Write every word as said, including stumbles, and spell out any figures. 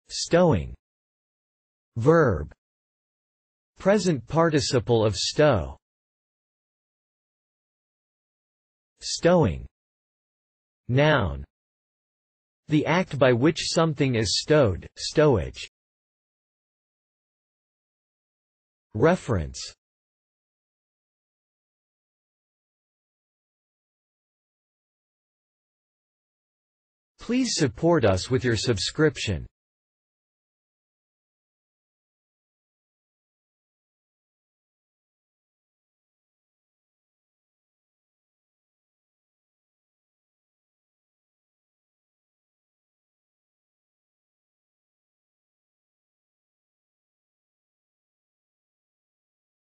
Stowing. Verb. Present participle of stow. Stowing. Noun. The act by which something is stowed, stowage. Reference. Please support us with your subscription.